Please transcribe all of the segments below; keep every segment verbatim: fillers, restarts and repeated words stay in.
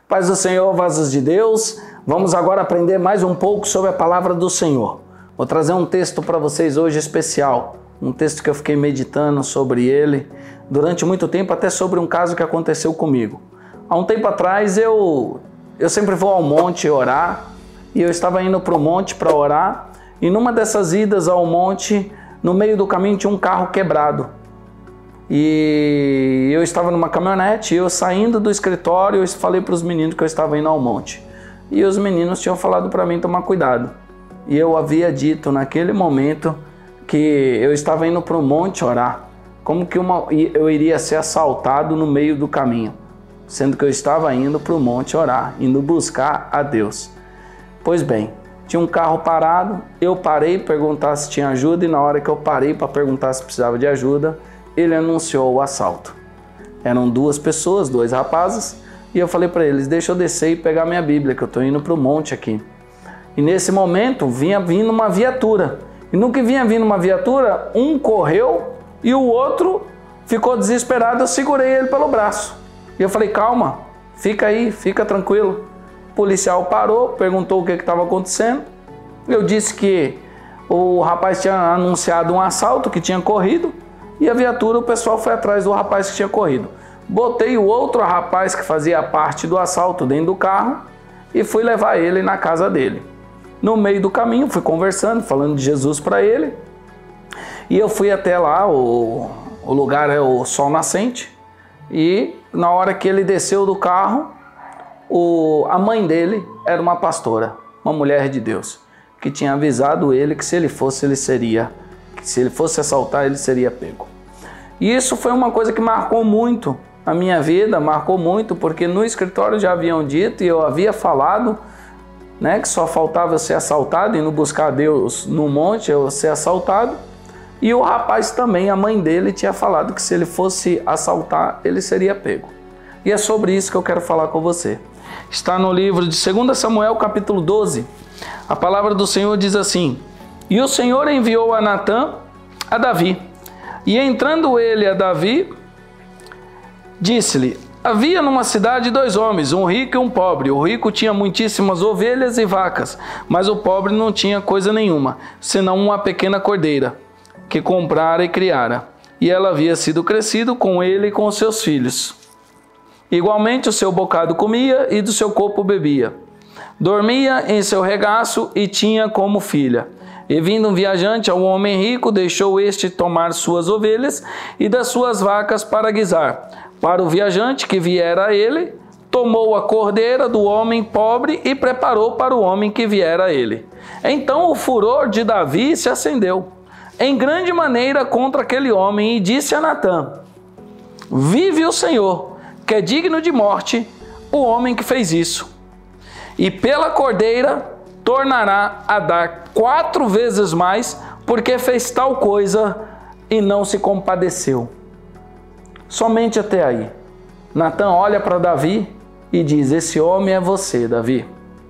Paz do Senhor, vasos de Deus. Vamos agora aprender mais um pouco sobre a palavra do Senhor. Vou trazer um texto para vocês hoje especial, um texto que eu fiquei meditando sobre ele durante muito tempo, até sobre um caso que aconteceu comigo. Há um tempo atrás eu, eu sempre vou ao monte orar, e eu estava indo para o monte para orar, e numa dessas idas ao monte, no meio do caminho tinha um carro quebrado. E eu estava numa caminhonete, eu saindo do escritório, eu falei para os meninos que eu estava indo ao monte. E os meninos tinham falado para mim tomar cuidado. E eu havia dito naquele momento que eu estava indo para o monte orar. Como que uma, eu iria ser assaltado no meio do caminho, sendo que eu estava indo para o monte orar, indo buscar a Deus. Pois bem, tinha um carro parado, eu parei para perguntar se tinha ajuda, e na hora que eu parei para perguntar se precisava de ajuda, ele anunciou o assalto. Eram duas pessoas, dois rapazes, e eu falei para eles, deixa eu descer e pegar minha Bíblia, que eu estou indo para o monte aqui. E nesse momento vinha vindo uma viatura. E no que vinha vindo uma viatura, um correu e o outro ficou desesperado, eu segurei ele pelo braço. E eu falei, calma, fica aí, fica tranquilo. O policial parou, perguntou o que estava acontecendo. Eu disse que o rapaz tinha anunciado um assalto que tinha corrido, e a viatura, o pessoal foi atrás do rapaz que tinha corrido. Botei o outro rapaz que fazia parte do assalto dentro do carro e fui levar ele na casa dele. No meio do caminho, fui conversando, falando de Jesus para ele. E eu fui até lá, o, o lugar é o Sol Nascente. E na hora que ele desceu do carro, o, a mãe dele era uma pastora, uma mulher de Deus, que tinha avisado ele que se ele fosse, ele seria que se ele fosse assaltar, ele seria pego. E isso foi uma coisa que marcou muito a minha vida, marcou muito, porque no escritório já haviam dito, e eu havia falado, né, que só faltava eu ser assaltado, e no buscar Deus no monte, eu ser assaltado. E o rapaz também, a mãe dele, tinha falado que se ele fosse assaltar, ele seria pego. E é sobre isso que eu quero falar com você. Está no livro de segundo Samuel, capítulo doze. A palavra do Senhor diz assim: e o Senhor enviou a Natã a Davi. E entrando ele a Davi, disse-lhe, havia numa cidade dois homens, um rico e um pobre. O rico tinha muitíssimas ovelhas e vacas, mas o pobre não tinha coisa nenhuma, senão uma pequena cordeira, que comprara e criara. E ela havia sido crescido com ele e com seus filhos. Igualmente o seu bocado comia e do seu copo bebia. Dormia em seu regaço e tinha como filha. E vindo um viajante ao homem rico, deixou este tomar suas ovelhas e das suas vacas para guisar. Para o viajante que viera a ele, tomou a cordeira do homem pobre e preparou para o homem que viera a ele. Então o furor de Davi se acendeu em grande maneira contra aquele homem e disse a Natã, vive o Senhor, que é digno de morte o homem que fez isso. E pela cordeira tornará a dar quatro vezes mais, porque fez tal coisa e não se compadeceu. Somente até aí. Natã olha para Davi e diz, esse homem é você, Davi.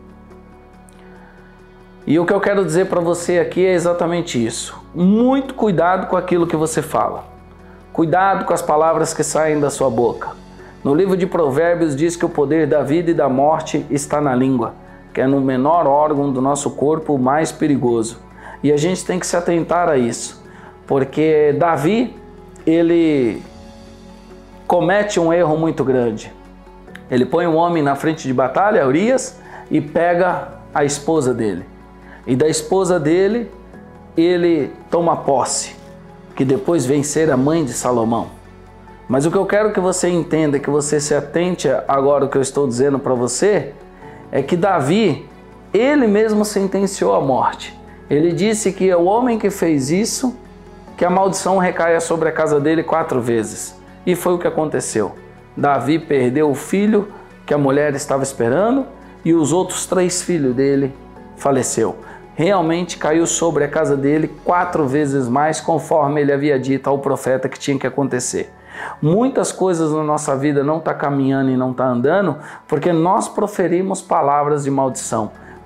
E o que eu quero dizer para você aqui é exatamente isso. Muito cuidado com aquilo que você fala. Cuidado com as palavras que saem da sua boca. No livro de Provérbios diz que o poder da vida e da morte está na língua, que é no menor órgão do nosso corpo o mais perigoso. E a gente tem que se atentar a isso, porque Davi, ele comete um erro muito grande. Ele põe um homem na frente de batalha, Urias, e pega a esposa dele. E da esposa dele, ele toma posse, que depois vem ser a mãe de Salomão. Mas o que eu quero que você entenda, que você se atente agora ao que eu estou dizendo para você, é que Davi, ele mesmo sentenciou a morte. Ele disse que é o homem que fez isso, que a maldição recaia sobre a casa dele quatro vezes. E foi o que aconteceu. Davi perdeu o filho que a mulher estava esperando e os outros três filhos dele faleceu. Realmente caiu sobre a casa dele quatro vezes mais, conforme ele havia dito ao profeta que tinha que acontecer. Muitas coisas na nossa vida não estão caminhando e não estão andando porque nós proferimos palavras de maldição.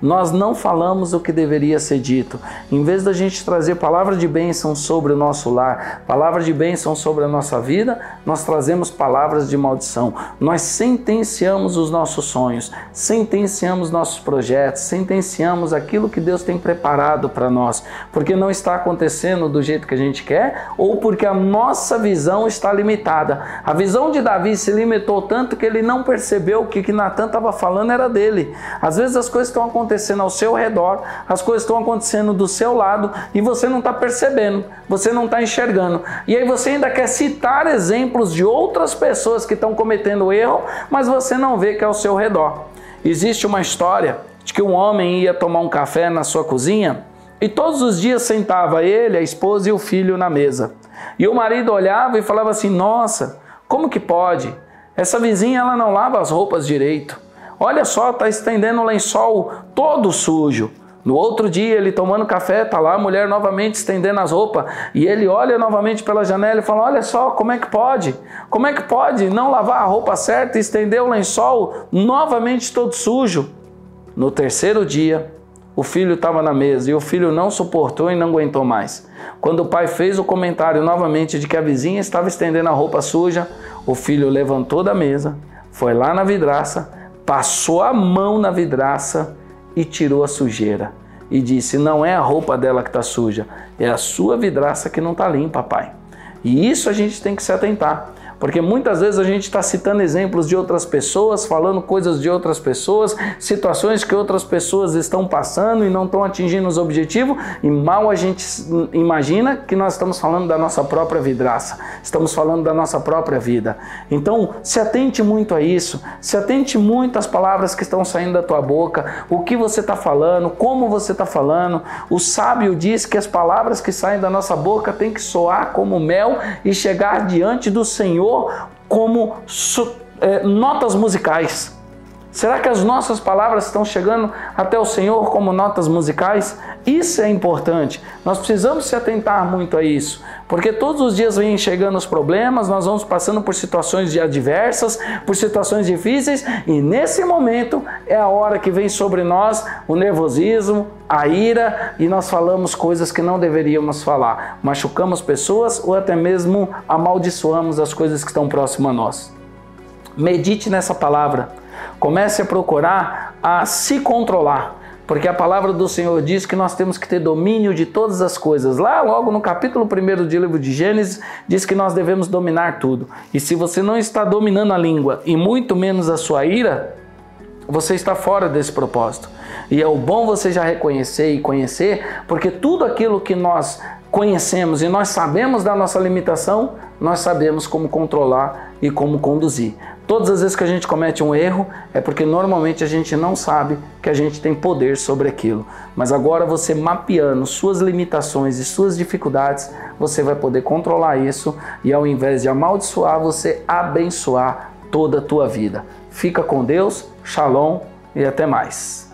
nós não falamos o que deveria ser dito. Em vez da gente trazer palavra de bênção sobre o nosso lar, palavra de bênção sobre a nossa vida, nós trazemos palavras de maldição. Nós sentenciamos os nossos sonhos, sentenciamos nossos projetos, sentenciamos aquilo que Deus tem preparado para nós, porque não está acontecendo do jeito que a gente quer ou porque a nossa visão está limitada. A visão de Davi se limitou tanto que ele não percebeu que o que Natan estava falando era dele. Às vezes as coisas estão acontecendo ao seu redor, as coisas estão acontecendo do seu lado e você não está percebendo, você não está enxergando. E aí você ainda quer citar exemplos de outras pessoas que estão cometendo erro, mas você não vê que é ao seu redor. Existe uma história de que um homem ia tomar um café na sua cozinha e todos os dias sentava ele, a esposa e o filho na mesa. E o marido olhava e falava assim: nossa, como que pode? Essa vizinha ela não lava as roupas direito. Olha só, está estendendo o lençol todo sujo. No outro dia, ele tomando café, está lá a mulher novamente estendendo as roupas. E ele olha novamente pela janela e fala: olha só, como é que pode? Como é que pode não lavar a roupa certa e estender o lençol novamente todo sujo? No terceiro dia, o filho estava na mesa e o filho não suportou e não aguentou mais. Quando o pai fez o comentário novamente de que a vizinha estava estendendo a roupa suja, o filho levantou da mesa, foi lá na vidraça, passou a mão na vidraça e tirou a sujeira. E disse: não é a roupa dela que está suja, é a sua vidraça que não está limpa, pai. E isso a gente tem que se atentar. Porque muitas vezes a gente está citando exemplos de outras pessoas, falando coisas de outras pessoas, situações que outras pessoas estão passando e não estão atingindo os objetivos, e mal a gente imagina que nós estamos falando da nossa própria vidraça, estamos falando da nossa própria vida. Então, se atente muito a isso, se atente muito às palavras que estão saindo da tua boca, o que você está falando, como você está falando. O sábio diz que as palavras que saem da nossa boca têm que soar como mel e chegar diante do Senhor como é, notas musicais. Será que as nossas palavras estão chegando até o Senhor como notas musicais? Isso é importante. Nós precisamos se atentar muito a isso, porque todos os dias vêm chegando os problemas, nós vamos passando por situações adversas, por situações difíceis, e nesse momento é a hora que vem sobre nós o nervosismo, a ira, e nós falamos coisas que não deveríamos falar. Machucamos pessoas ou até mesmo amaldiçoamos as coisas que estão próximas a nós. Medite nessa palavra. Comece a procurar a se controlar, porque a palavra do Senhor diz que nós temos que ter domínio de todas as coisas. Lá logo no capítulo primeiro do livro de Gênesis, diz que nós devemos dominar tudo. E se você não está dominando a língua e muito menos a sua ira, você está fora desse propósito. E é o bom você já reconhecer e conhecer, porque tudo aquilo que nós conhecemos e nós sabemos da nossa limitação, nós sabemos como controlar e como conduzir. Todas as vezes que a gente comete um erro, é porque normalmente a gente não sabe que a gente tem poder sobre aquilo. Mas agora você mapeando suas limitações e suas dificuldades, você vai poder controlar isso e ao invés de amaldiçoar, você abençoar toda a tua vida. Fica com Deus, shalom e até mais.